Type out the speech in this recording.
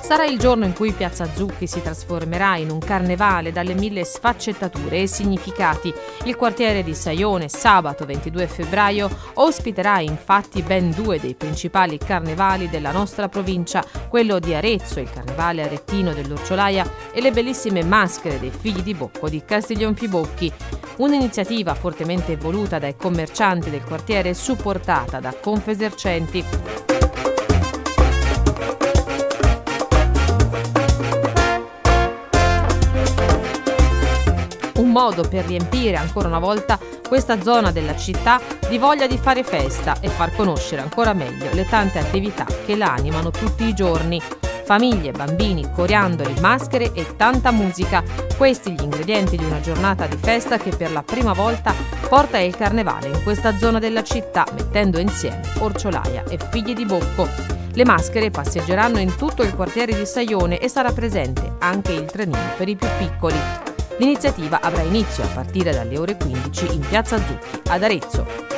Sarà il giorno in cui Piazza Zucchi si trasformerà in un carnevale dalle 1000 sfaccettature e significati. Il quartiere di Saione, sabato 22 febbraio, ospiterà infatti ben 2 dei principali carnevali della nostra provincia, quello di Arezzo, il carnevale arettino dell'Orciolaia, e le bellissime maschere dei Figli di Bocco di Castiglionfibocchi. Un'iniziativa fortemente voluta dai commercianti del quartiere e supportata da Confesercenti. Un modo per riempire ancora una volta questa zona della città di voglia di fare festa e far conoscere ancora meglio le tante attività che la animano tutti i giorni. Famiglie, bambini, coriandoli, maschere e tanta musica. Questi gli ingredienti di una giornata di festa che per la prima volta porta il carnevale in questa zona della città, mettendo insieme Orciolaia e Figli di Bocco. Le maschere passeggeranno in tutto il quartiere di Saione e sarà presente anche il trenino per i più piccoli. L'iniziativa avrà inizio a partire dalle ore 15 in Piazza Zucchi ad Arezzo.